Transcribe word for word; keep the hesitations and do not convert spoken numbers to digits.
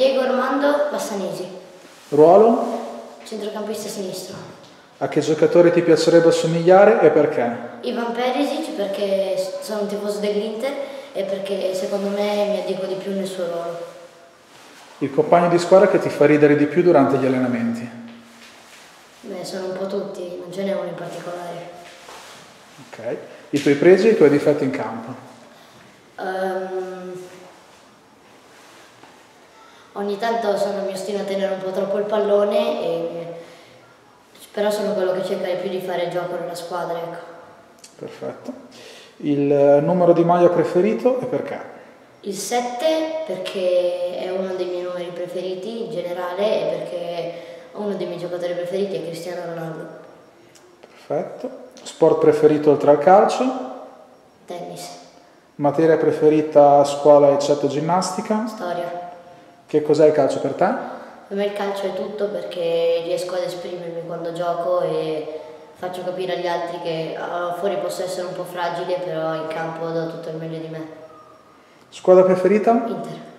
Diego Armando Bassanesi. Ruolo? Centrocampista sinistro. A che giocatore ti piacerebbe assomigliare e perché? Ivan Perisic, perché sono un tifoso dell'Inter e perché secondo me mi adeguo di più nel suo ruolo. Il compagno di squadra che ti fa ridere di più durante gli allenamenti? Beh, sono un po' tutti, non ce n'è uno in particolare. Ok. I tuoi pregi e i tuoi difetti in campo? Um, ogni tanto sono, mi ostino a tenere un po' troppo il pallone, e, però sono quello che cerca di più di fare gioco nella squadra, ecco. Perfetto. Il numero di maglia preferito e perché? Il sette perché è uno dei miei numeri preferiti in generale e perché uno dei miei giocatori preferiti è Cristiano Ronaldo. Perfetto. Sport preferito oltre al calcio? Tennis. Materia preferita a scuola eccetto ginnastica? Storia. Che cos'è il calcio per te? Per me il calcio è tutto perché riesco ad esprimermi quando gioco e faccio capire agli altri che uh, fuori posso essere un po' fragile, però in campo do tutto il meglio di me. Squadra preferita? Inter.